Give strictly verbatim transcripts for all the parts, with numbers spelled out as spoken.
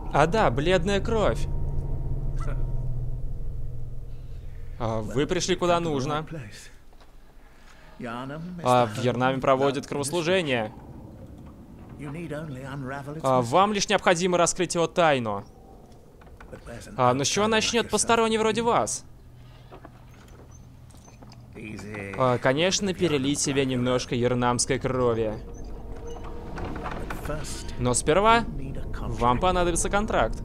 А да, бледная кровь. А, вы пришли куда нужно. А, в Ярнаме проводят кровослужение. А, вам лишь необходимо раскрыть его тайну. А, но с чего начнет посторонний вроде вас? А, конечно, перелить себе немножко ярнамской крови. Но сперва вам понадобится контракт.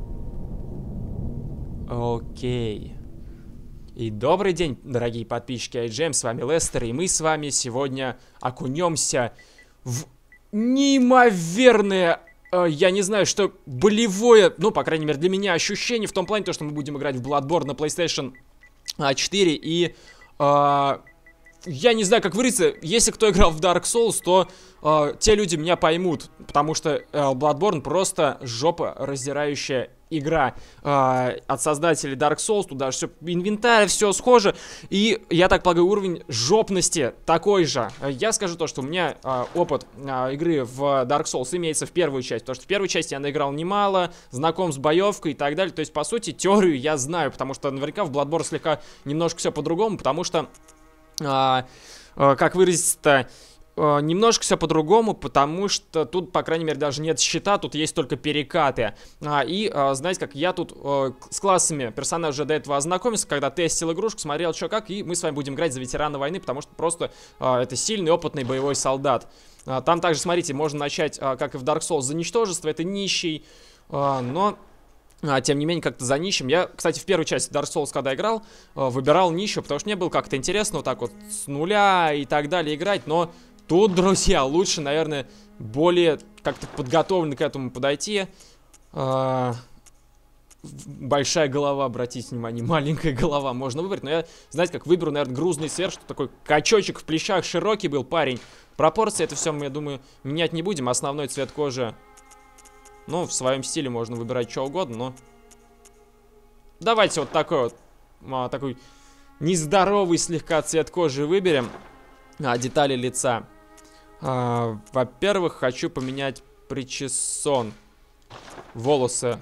Окей. И добрый день, дорогие подписчики ай джи эм, с вами Лестер, и мы с вами сегодня окунемся в неимоверное, э, я не знаю, что болевое, ну, по крайней мере, для меня ощущение в том плане, то, что мы будем играть в Bloodborne на PlayStation четыре, и э, я не знаю, как выразиться, если кто играл в Dark Souls, то э, те люди меня поймут, потому что э, Bloodborne просто жопа раздирающая игра э, от создателей Dark Souls, тут даже все, инвентарь, все схоже, и я так полагаю, уровень жопности такой же. Я скажу то, что у меня э, опыт э, игры в Dark Souls имеется в первую часть, потому что в первой части я наиграл немало, знаком с боевкой и так далее, то есть, по сути, теорию я знаю, потому что наверняка в Bloodborne слегка немножко все по-другому, потому что, э, э, как выразиться-то, немножко все по-другому, потому что тут, по крайней мере, даже нет щита, тут есть только перекаты. А, и, а, знаете, как я тут а, с классами персонажа до этого ознакомился, когда тестил игрушку, смотрел, что как, и мы с вами будем играть за ветерана войны, потому что просто а, это сильный, опытный боевой солдат. А, там также, смотрите, можно начать, а, как и в Dark Souls, за ничтожество, это нищий, а, но... А, тем не менее, как-то за нищим. Я, кстати, в первой части Dark Souls, когда играл, выбирал нищего, потому что мне было как-то интересно вот так вот с нуля и так далее играть, но... Тут, друзья, лучше, наверное, более как-то подготовленно к этому подойти. А, большая голова, обратите внимание, маленькая голова можно выбрать. Но я, знаете, как выберу, наверное, грузный сверх, что такой качочек в плечах, широкий был парень. Пропорции это все мы, я думаю, менять не будем. Основной цвет кожи, ну, в своем стиле можно выбирать что угодно, но... Давайте вот такой вот, а, такой нездоровый слегка цвет кожи выберем. А, детали лица. А, во-первых, хочу поменять причесон. Волосы.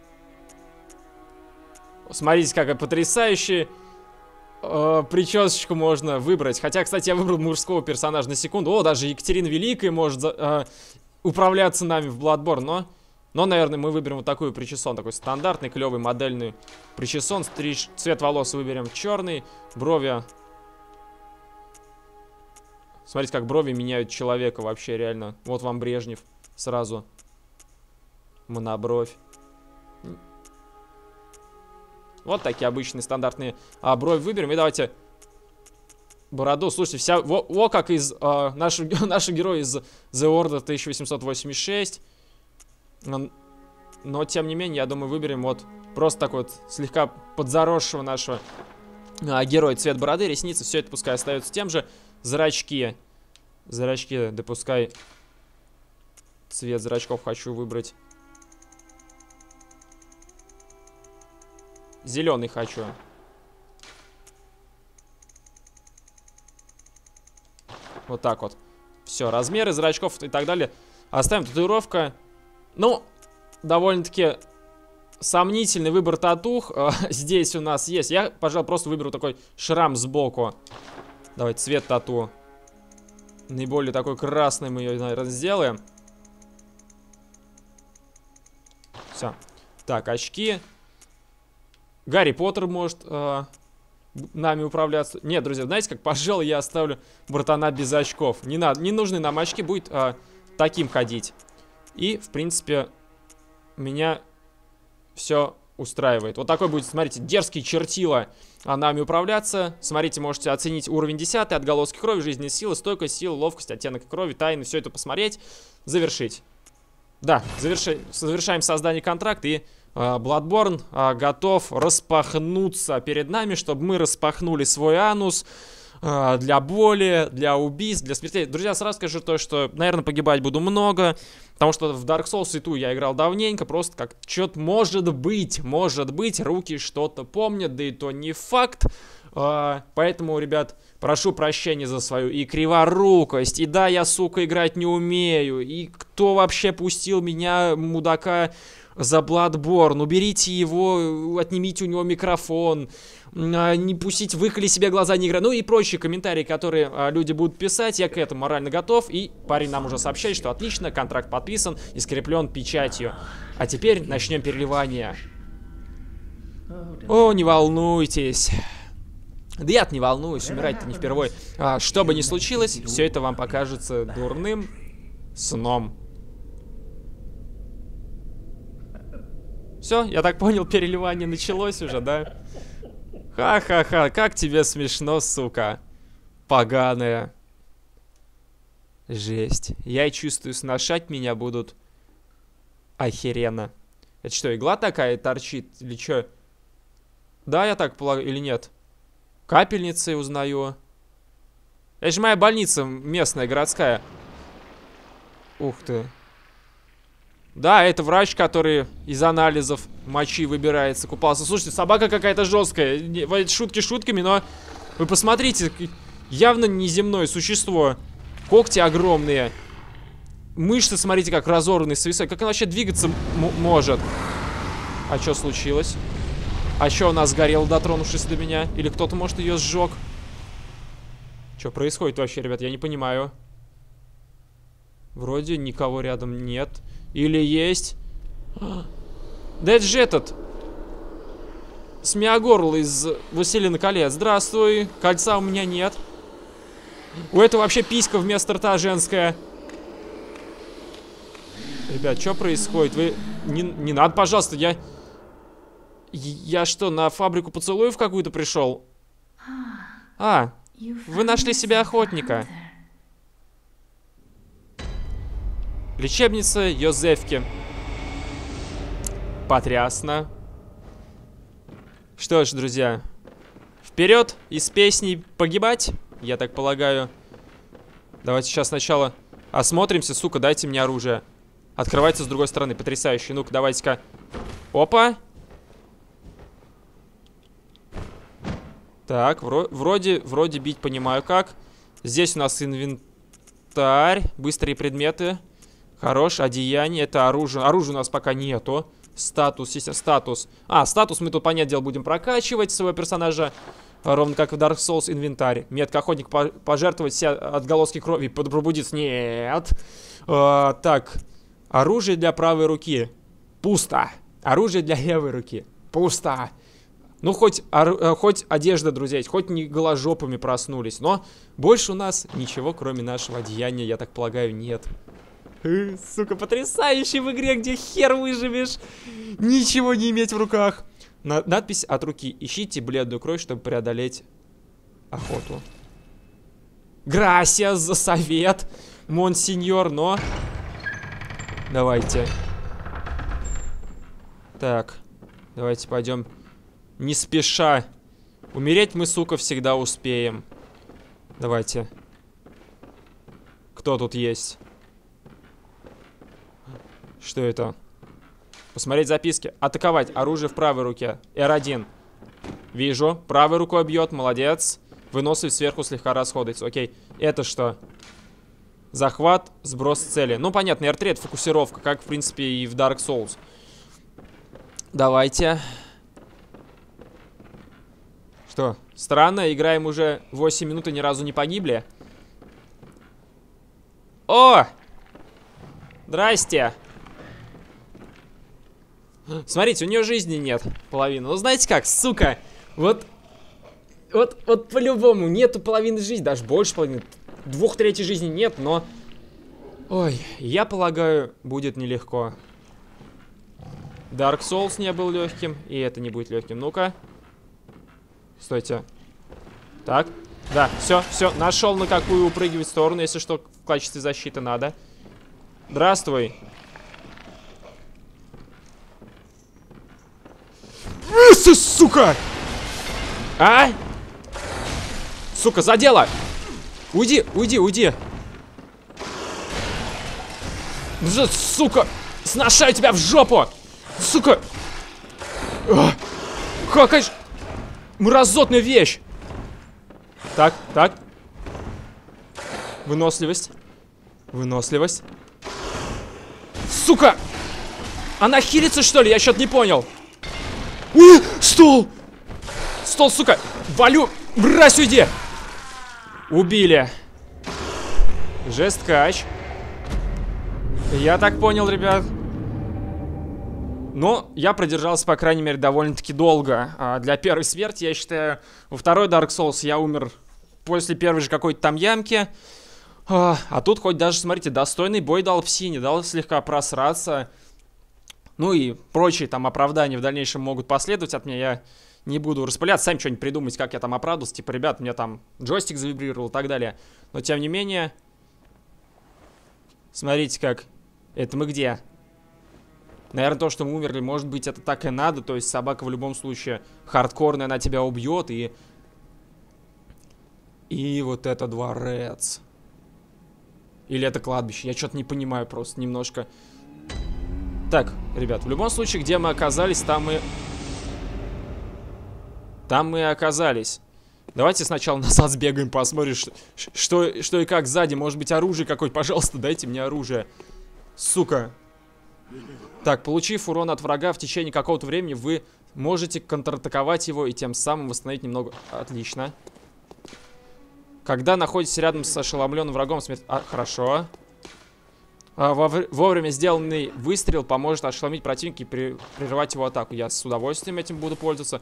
Смотрите, какая потрясающая э, причесочку можно выбрать. Хотя, кстати, я выбрал мужского персонажа на секунду. О, даже Екатерина Великая может э, управляться нами в Bloodborne. Но, но, наверное, мы выберем вот такую причесон. Такой стандартный, клевый, модельный причесон. Стриж... Цвет волос выберем черный. Брови... Смотрите, как брови меняют человека вообще, реально. Вот вам Брежнев сразу. Монобровь. Вот такие обычные стандартные а, брови выберем. И давайте бороду. Слушайте, вся... Во, во как из... А, наши, наши герои из The Order тысяча восемьсот восемьдесят шесть. Но, но, тем не менее, я думаю, выберем вот просто такой вот слегка подзаросшего нашего а, героя. Цвет бороды, ресницы, все это пускай остается тем же. Зрачки. Зрачки, да пускай цвет зрачков хочу выбрать. Зеленый хочу. Вот так вот. Все, размеры зрачков и так далее. Оставим. Татуировка. Ну, довольно-таки сомнительный выбор татух здесь у нас есть. Я, пожалуй, просто выберу такой шрам сбоку. Давайте цвет тату. Наиболее такой красный мы ее, наверное, сделаем. Все. Так, очки. Гарри Поттер может э, нами управляться. Нет, друзья, знаете как, пожалуй, я оставлю братана без очков. Не надо, не нужны нам очки, будет э, таким ходить. И, в принципе, меня все устраивает. Вот такой будет, смотрите, дерзкий чертила а, нами управляться. Смотрите, можете оценить уровень десятый, отголоски крови, жизненной силы, стойкость, сила, ловкость, оттенок крови, тайны, все это посмотреть, завершить. Да, заверши, завершаем создание контракта, и э, Bloodborne э, готов распахнуться перед нами, чтобы мы распахнули свой анус э, для боли, для убийств, для смертей. Друзья, сразу скажу то, что, наверное, погибать буду много, потому что в Dark Souls и ту я играл давненько, просто как что-то может быть, может быть, руки что-то помнят, да и то не факт. А, поэтому, ребят, прошу прощения за свою и криворукость, и да, я, сука, играть не умею, и кто вообще пустил меня, мудака, за Bloodborne? Уберите его, отнимите у него микрофон, а, не пустите, выколи себе глаза, не играть, ну и прочие комментарии, которые а, люди будут писать, я к этому морально готов, и парень нам уже сообщает, что отлично, контракт подписан и скреплен печатью. А теперь начнем переливание. О, не волнуйтесь. Да я-то не волнуюсь, умирать-то не впервой. А, что бы ни случилось, все это вам покажется дурным сном. Все, я так понял, переливание началось уже, да? Ха-ха-ха, как тебе смешно, сука. Поганая. Жесть. Я чувствую, сношать меня будут охеренно. Это что, игла такая торчит или что? Да, я так полагаю, или нет? Капельницы узнаю. Это же моя больница местная, городская. Ух ты. Да, это врач, который из анализов мочи выбирается, купался. Слушайте, собака какая-то жесткая. Шутки шутками, но вы посмотрите, явно неземное существо. Когти огромные. Мышцы, смотрите, как разорванные, свисают. Как она вообще двигаться может? А что случилось? А что она сгорела, дотронувшись до меня? Или кто-то, может, ее сжег? Что происходит вообще, ребят? Я не понимаю. Вроде никого рядом нет. Или есть? Да это же этот Смеагорл из «Властелина колец». Здравствуй. Кольца у меня нет. У этого вообще писька вместо рта женская. Ребят, что происходит? Вы... Не, не надо, пожалуйста, я... Я что, на фабрику поцелуев какую-то пришел? А, вы нашли себе охотника. Лечебница Йозефки. Потрясно. Что ж, друзья, вперед из песней погибать, я так полагаю. Давайте сейчас сначала осмотримся, сука, дайте мне оружие. Открывается с другой стороны, потрясающе. Ну-ка, давайте-ка. Опа. Так, вро вроде, вроде бить понимаю как. Здесь у нас инвентарь, быстрые предметы. Хорош, одеяние, это оружие. Оружия у нас пока нету. Статус, естественно, статус. А, статус мы тут, понятное дело, будем прокачивать своего персонажа. Ровно как в Dark Souls, инвентарь. Метка охотник, пожертвовать все отголоски крови, пробудиться. Нет. А, так, оружие для правой руки. Пусто. Оружие для левой руки. Пусто. Ну, хоть, ор, хоть одежда, друзья, хоть не голожопами проснулись. Но больше у нас ничего, кроме нашего одеяния, я так полагаю, нет. Сука, потрясающе в игре, где хер выживешь. Ничего не иметь в руках. На надпись от руки. Ищите бледную кровь, чтобы преодолеть охоту. Грасиас за совет, монсеньор, но... Давайте. Так, давайте пойдем не спеша. Умереть мы, сука, всегда успеем. Давайте. Кто тут есть? Что это? Посмотреть записки. Атаковать. Оружие в правой руке. эр один. Вижу. Правой рукой бьет. Молодец. Выносливость сверху слегка расходуется. Окей. Это что? Захват. Сброс цели. Ну, понятно. эр три это фокусировка. Как, в принципе, и в Dark Souls. Давайте. Что? Странно. Играем уже восемь минут и ни разу не погибли. О! Здрасте. Смотрите, у нее жизни нет половины. Ну, знаете как, сука, вот, вот, вот по-любому нету половины жизни, даже больше половины. Двух третей жизни нет, но... Ой, я полагаю, будет нелегко. Dark Souls не был легким, и это не будет легким. Ну-ка. Стойте. Так, да, все, все, нашел на какую упрыгивать сторону, если что, в качестве защиты надо. Здравствуй. Сука! А? Сука, задела! Уйди, уйди, уйди! Сука! Сношаю тебя в жопу! Сука! А, какая ж мразотная вещь! Так, так. Выносливость. Выносливость. Сука! Она хилится, что ли? Я что-то не понял. Уй, стол! Стол, сука! Валю! Брась, уйди! Убили. Жесткач. Я так понял, ребят. Но я продержался, по крайней мере, довольно-таки долго. А для первой смерти, я считаю, во второй Dark Souls я умер после первой же какой-то там ямки. А, а тут хоть даже, смотрите, достойный бой дал псине, дал слегка просраться. Ну и прочие там оправдания в дальнейшем могут последовать от меня. Я не буду распыляться, сами что-нибудь придумать, как я там оправдывался. Типа, ребят, у меня там джойстик завибрировал и так далее. Но тем не менее... Смотрите как. Это мы где? Наверное, то, что мы умерли, может быть, это так и надо. То есть собака в любом случае хардкорная, она тебя убьет. И... И вот это дворец. Или это кладбище. Я что-то не понимаю просто немножко. Так, ребят, в любом случае, где мы оказались, там мы... Там мы и оказались. Давайте сначала назад сбегаем, посмотрим, что, что, что и как сзади. Может быть, оружие какое-то. Пожалуйста, дайте мне оружие. Сука. Так, получив урон от врага в течение какого-то времени, вы можете контратаковать его и тем самым восстановить немного... Отлично. Когда находитесь рядом с ошеломленным врагом, смерть... А, хорошо. А, вовремя сделанный выстрел поможет ошеломить противника и при... прервать его атаку. Я с удовольствием этим буду пользоваться.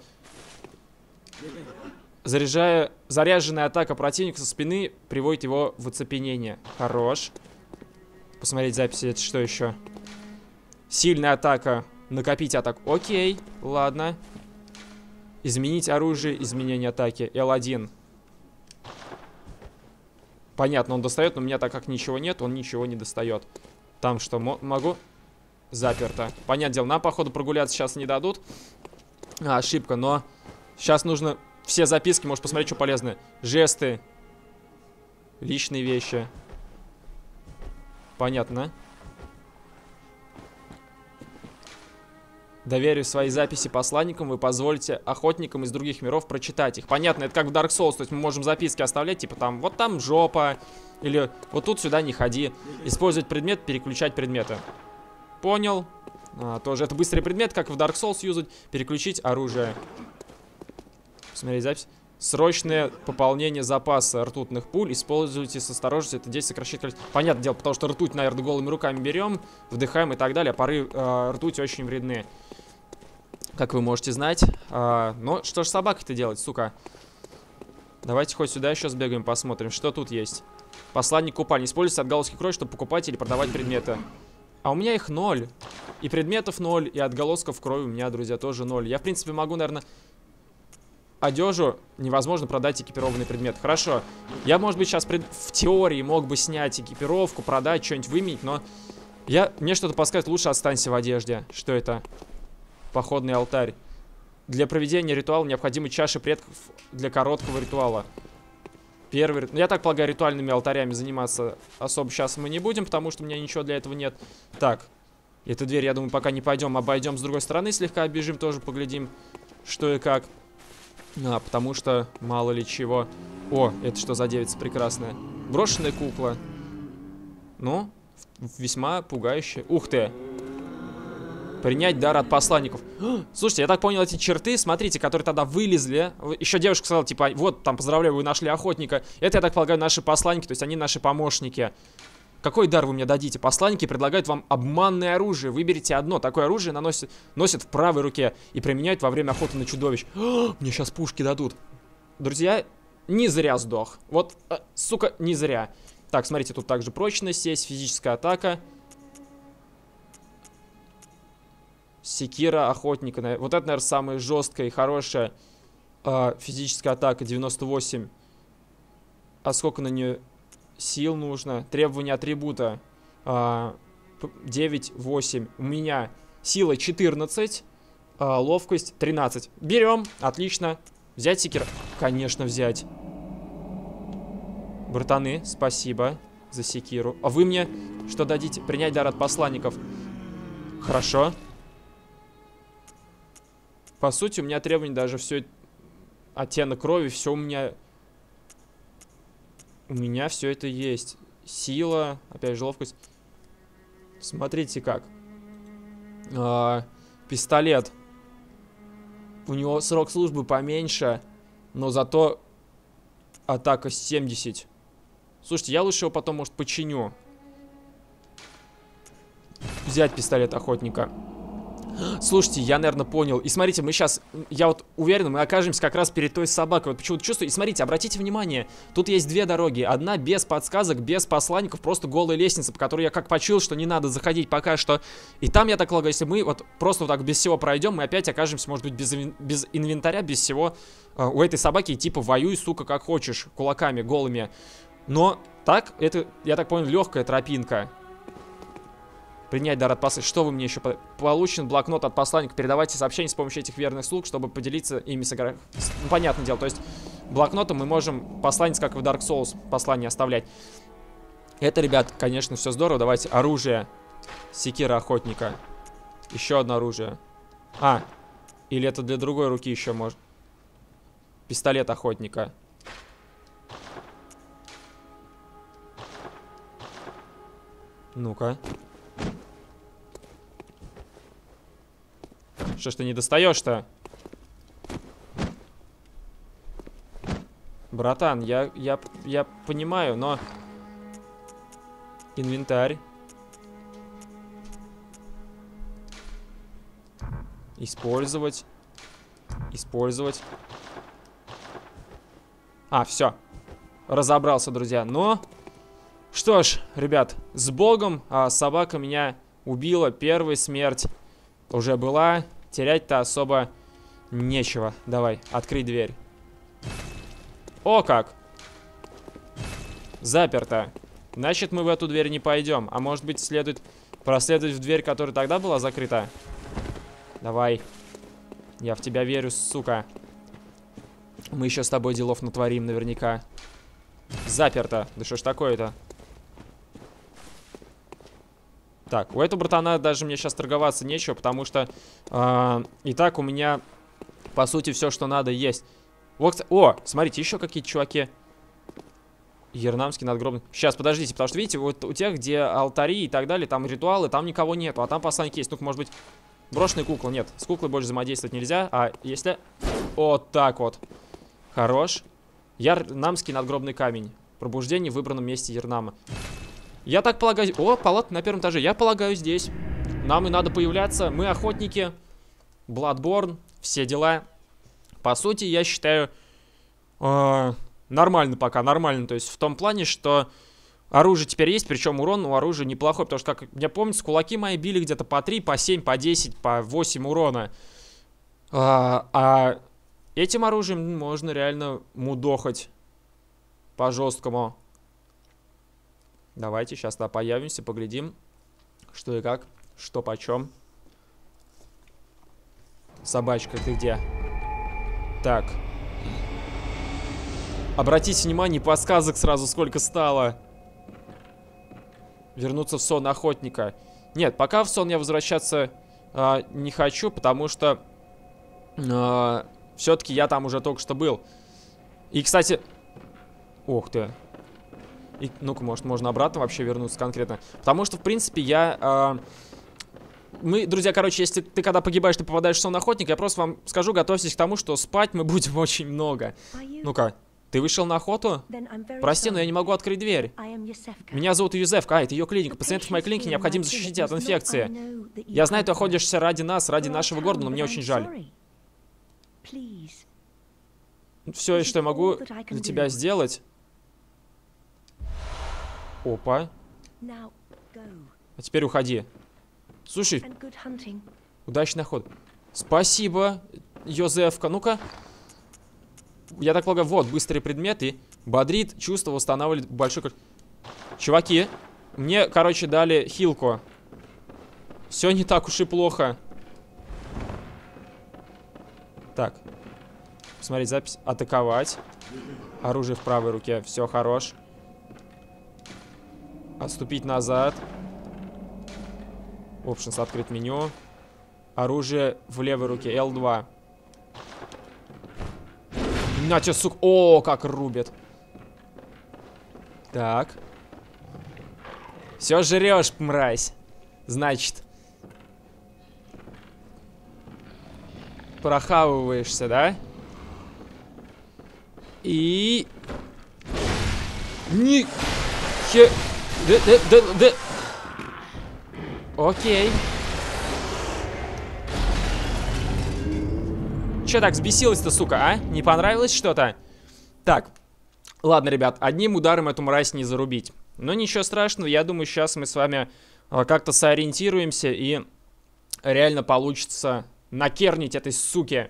Заряжая... Заряженная атака противника со спины приводит его в оцепенение. Хорош. Посмотреть записи, это что еще? Сильная атака. Накопить атаку. Окей, ладно. Изменить оружие, изменение атаки. эл один. Понятно, он достает, но у меня так как ничего нет, он ничего не достает. Там что, могу? Заперто. Понятное дело, нам, походу, прогуляться сейчас не дадут. А, ошибка, но сейчас нужно все записки, может посмотреть, что полезное. Жесты. Личные вещи. Понятно. Доверив свои записи посланникам, вы позволите охотникам из других миров прочитать их. Понятно, это как в Dark Souls, то есть мы можем записки оставлять, типа там, вот там жопа, или вот тут сюда не ходи. Использовать предмет, переключать предметы. Понял. А, тоже это быстрый предмет, как в Dark Souls юзать. Переключить оружие. Посмотреть запись. Срочное пополнение запаса ртутных пуль. Используйте с осторожностью. Это действие сокращает количество. Понятное дело, потому что ртуть, наверное, голыми руками берем, вдыхаем и так далее. Пары э, ртути очень вредны. Как вы можете знать. А, но что ж собакой-то делать, сука? Давайте хоть сюда еще сбегаем, посмотрим, что тут есть. Посланник купальни. Используйте отголоски крови, чтобы покупать или продавать предметы. А у меня их ноль. И предметов ноль, и отголосков крови у меня, друзья, тоже ноль. Я, в принципе, могу, наверное... Одежу невозможно продать экипированный предмет. Хорошо. Я, может быть, сейчас пред... в теории мог бы снять экипировку, продать, что-нибудь выменить, но... Я... Мне что-то подсказывает, лучше останься в одежде. Что это? Походный алтарь. Для проведения ритуала необходимы чаши предков для короткого ритуала. Первый... Я так полагаю, ритуальными алтарями заниматься особо сейчас мы не будем, потому что у меня ничего для этого нет. Так. Эту дверь, я думаю, пока не пойдем. Обойдем с другой стороны, слегка оббежим, тоже поглядим, что и как. А, потому что мало ли чего. О, это что за девица прекрасная. Брошенная кукла. Ну, весьма пугающая. Ух ты. Принять дар от посланников. Слушайте, я так понял, эти черты, смотрите, которые тогда вылезли. Еще девушка сказала, типа, вот, там, поздравляю, вы нашли охотника. Это, я так полагаю, наши посланники, то есть они наши помощники. Какой дар вы мне дадите? Посланники предлагают вам обманное оружие. Выберите одно. Такое оружие наносит, носит в правой руке и применяют во время охоты на чудовищ. О, мне сейчас пушки дадут. Друзья, не зря сдох. Вот, э, сука, не зря. Так, смотрите, тут также прочность есть, физическая атака. Секира охотника. Вот это, наверное, самая жесткая и хорошая э, физическая атака. девяносто восемь. А сколько на нее... Сил нужно. Требования атрибута а, девять, восемь. У меня сила четырнадцать, а, ловкость тринадцать. Берем. Отлично. Взять секир. Конечно, взять. Братаны, спасибо за секиру. А вы мне что дадите? Принять дар от посланников. Хорошо. По сути, у меня требования даже все... Оттенок крови, все у меня... У меня все это есть. Сила, опять же, ловкость. Смотрите как. А, пистолет. У него срок службы поменьше, но зато атака семьдесят. Слушайте, я лучше его потом, может, починю. Взять пистолет охотника. Слушайте, я, наверное, понял. И смотрите, мы сейчас, я вот уверен, мы окажемся как раз перед той собакой. Вот почему-то чувствую. И смотрите, обратите внимание, тут есть две дороги. Одна без подсказок, без посланников, просто голая лестница, по которой я как почуял, что не надо заходить пока что. И там, я так полагаю, если мы вот просто вот так без всего пройдем, мы опять окажемся, может быть, без, без инвентаря, без всего. Uh, у этой собаки типа воюй, сука, как хочешь, кулаками, голыми. Но так, это, я так понял, легкая тропинка. Принять дар от посланника. Что вы мне еще... Получен блокнот от посланника. Передавайте сообщения с помощью этих верных слуг, чтобы поделиться ими с игроками. Ну, понятное дело. То есть, блокнотом мы можем посланец, как в Dark Souls, послание оставлять. Это, ребят, конечно, все здорово. Давайте оружие. Секира охотника. Еще одно оружие. А, или это для другой руки еще может. Пистолет охотника. Ну-ка. Что ж ты не достаешь-то? Братан, я, я, я понимаю, но... Инвентарь. Использовать. Использовать. А, все. Разобрался, друзья. Но... Что ж, ребят, с Богом. А, собака меня убила. Первая смерть уже была. Терять-то особо нечего. Давай, открыть дверь. О, как! Заперто. Значит, мы в эту дверь не пойдем. А может быть, следует проследовать в дверь, которая тогда была закрыта? Давай. Я в тебя верю, сука. Мы еще с тобой делов натворим наверняка. Заперто. Да что ж такое-то? Так, у этого братана даже мне сейчас торговаться нечего, потому что э, и так у меня, по сути, все, что надо, есть. Вот, о, смотрите, еще какие-то чуваки. Ернамский надгробный. Сейчас, подождите, потому что, видите, вот у тех, где алтари и так далее, там ритуалы, там никого нету, а там посланник есть. Ну-ка, может быть, брошенная кукла. Нет, с куклой больше взаимодействовать нельзя, а если... Вот так вот. Хорош. Ернамский надгробный камень. Пробуждение в выбранном месте Ернама. Я так полагаю... О, палатка на первом этаже. Я полагаю, здесь. Нам и надо появляться. Мы охотники. Bloodborne. Все дела. По сути, я считаю... Э, нормально пока. Нормально. То есть в том плане, что оружие теперь есть. Причем урон у оружия неплохой. Потому что, как мне помнится, кулаки мои били где-то по три, по семь, по десять, по восемь урона. А, а этим оружием можно реально мудохать. По-жесткому. Давайте сейчас туда появимся, поглядим, что и как, что почем. Собачка, ты где? Так. Обратите внимание, подсказок сразу сколько стало. Вернуться в сон охотника. Нет, пока в сон я возвращаться э, не хочу, потому что э, все-таки я там уже только что был. И, кстати... Ух ты. И, ну-ка, может, можно обратно вообще вернуться конкретно. Потому что, в принципе, я... Э, мы, друзья, короче, если ты когда погибаешь, ты попадаешь в сон охотника, я просто вам скажу, готовьтесь к тому, что спать мы будем очень много. Ну-ка, ты вышел на охоту? Прости, но я не могу открыть дверь. Меня зовут Юзефка. А, это ее клиника. Пациентов в моей клинике необходимо защитить от инфекции. Я знаю, ты охотишься ради нас, ради нашего города, но мне очень жаль. Все, что я могу для тебя сделать... Опа. А теперь уходи. Слушай. Удачный охот. Спасибо, Йозефка. Ну-ка. Я так полагаю, вот, быстрые предметы. Бодрит, чувство восстанавливает большой... Чуваки, мне, короче, дали хилку. Все не так уж и плохо. Так. Посмотреть запись. Атаковать. Оружие в правой руке. Все, хорош. Отступить назад. Options, открыть меню. Оружие в левой руке. эл два. На тебе, сука. О, как рубит. Так. Все жрешь, мразь. Значит. Прохавываешься, да? И... Ни... Хе... Да, да, да, да... Окей. Че так взбесилась-то, сука, а? Не понравилось что-то? Так. Ладно, ребят, одним ударом эту мразь не зарубить. Но ничего страшного, я думаю, сейчас мы с вами как-то сориентируемся и реально получится накернить этой суке,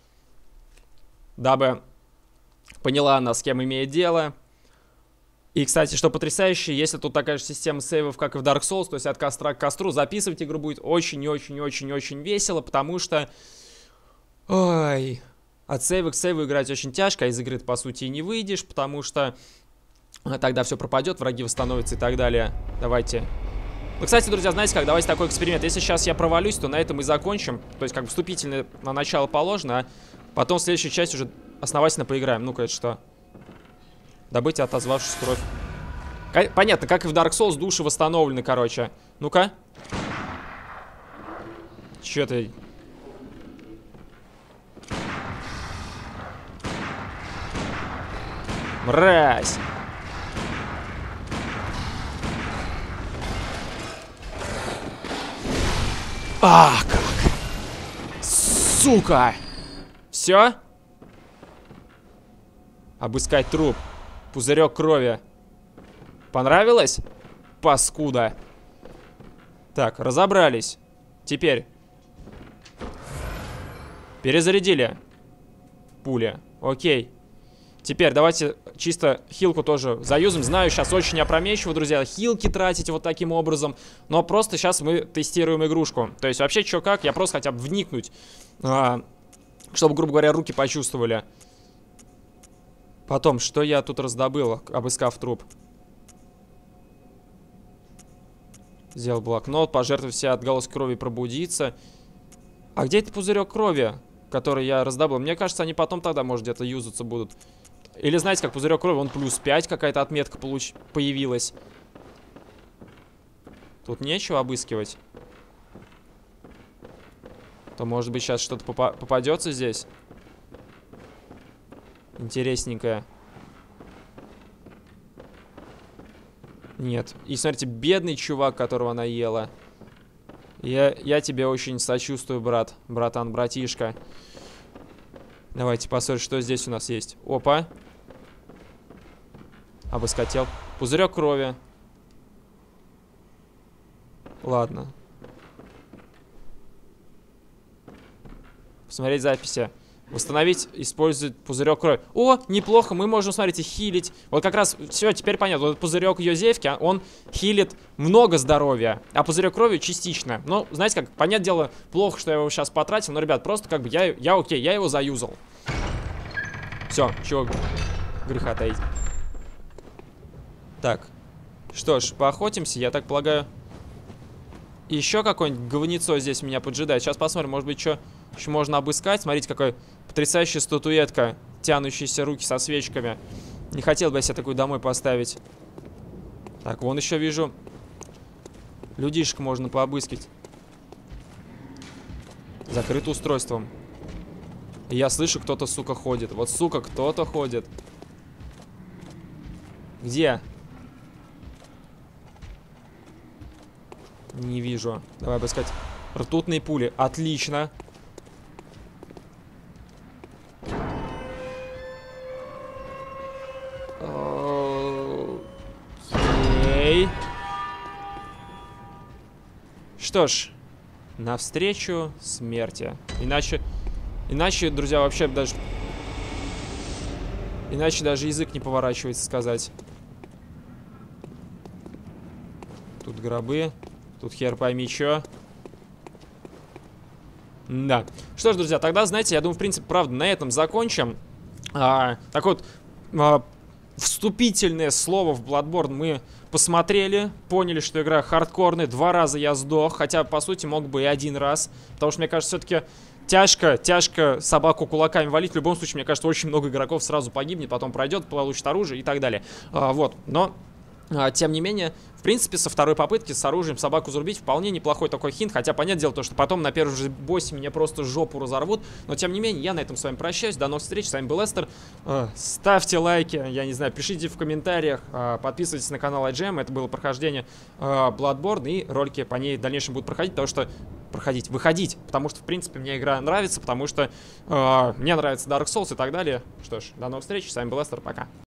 дабы поняла она, с кем имеет дело. И, кстати, что потрясающе, если тут такая же система сейвов, как и в Dark Souls, то есть от костра к костру, записывать игру будет очень-очень-очень-очень весело, потому что... Ой... От сейва к сейву играть очень тяжко, а из игры ты, по сути, и не выйдешь, потому что тогда все пропадет, враги восстановятся и так далее. Давайте. Ну, кстати, друзья, знаете как, давайте такой эксперимент. Если сейчас я провалюсь, то на этом и закончим. То есть, как бы, вступительное на начало положено, а потом в следующей части уже основательно поиграем. Ну-ка, это что? Добыть отозвавшись кровь. Понятно, как и в Dark Souls, души восстановлены, короче. Ну-ка. Чё ты... Мразь! А, как? Сука! Все? Обыскать труп. Пузырек крови. Понравилось? Паскуда. Так, разобрались. Теперь. Перезарядили. Пуля. Окей. Теперь давайте чисто хилку тоже заюзаем. Знаю, сейчас очень опрометчиво, друзья, хилки тратить вот таким образом. Но просто сейчас мы тестируем игрушку. То есть вообще, что как, я просто хотя бы вникнуть. А, чтобы, грубо говоря, руки почувствовали. Потом, что я тут раздобыл, обыскав труп? Сделал блокнот, пожертвовать все отголоски крови, пробудиться. А где этот пузырек крови, который я раздобыл? Мне кажется, они потом тогда, может, где-то юзаться будут. Или, знаете, как пузырек крови, он плюс пять какая-то отметка получ... появилась. Тут нечего обыскивать. То, может быть, сейчас что-то попа попадется здесь. Интересненькое. Нет. И смотрите, бедный чувак, которого она ела. Я, я тебе очень сочувствую, брат. Братан, братишка. Давайте посмотрим, что здесь у нас есть. Опа. Обыскотел. Пузырек крови. Ладно. Посмотреть записи. Восстановить, использовать пузырек крови. О, неплохо, мы можем, смотрите, хилить. Вот как раз, все, теперь понятно. Вот пузырек Йозефки, он хилит много здоровья, а пузырек крови частично. Ну, знаете как, понятное дело, плохо, что я его сейчас потратил, но, ребят, просто как бы я, я окей, я его заюзал. Все, чего греха таить. Так, что ж, поохотимся, я так полагаю. Еще какое-нибудь говнецо здесь меня поджидает. Сейчас посмотрим, может быть, что еще можно обыскать. Смотрите, какая потрясающая статуэтка. Тянущиеся руки со свечками. Не хотел бы я себе такую домой поставить. Так, вон еще вижу. Людишек можно пообыскать. Закрыто устройством. И я слышу, кто-то, сука, ходит. Вот, сука, кто-то ходит. Где? Не вижу. Давай обыскать. Ртутные пули. Отлично. Окей. Что ж, навстречу смерти. Иначе, иначе, друзья, вообще даже... Иначе даже язык не поворачивается сказать. Тут гробы. Тут хер пойми чё. Да. Что ж, друзья, тогда, знаете, я думаю, в принципе, правда, на этом закончим. А, так вот, а, вступительное слово в Bloodborne мы посмотрели, поняли, что игра хардкорная. Два раза я сдох, хотя, по сути, мог бы и один раз. Потому что, мне кажется, все-таки тяжко, тяжко собаку кулаками валить. В любом случае, мне кажется, очень много игроков сразу погибнет, потом пройдет, получит оружие и так далее. А, вот, но... А, тем не менее, в принципе, со второй попытки с оружием собаку зарубить вполне неплохой такой хинт. Хотя, понятное дело, то, что потом на первом же боссе меня просто жопу разорвут. Но, тем не менее, я на этом с вами прощаюсь. До новых встреч. С вами был Эстер. Э, ставьте лайки, я не знаю, пишите в комментариях. Э, подписывайтесь на канал iGEM. Это было прохождение э, Bloodborne. И ролики по ней в дальнейшем будут проходить. Потому что... Проходить, выходить. Потому что, в принципе, мне игра нравится. Потому что э, мне нравится Dark Souls и так далее. Что ж, до новых встреч. С вами был Эстер. Пока.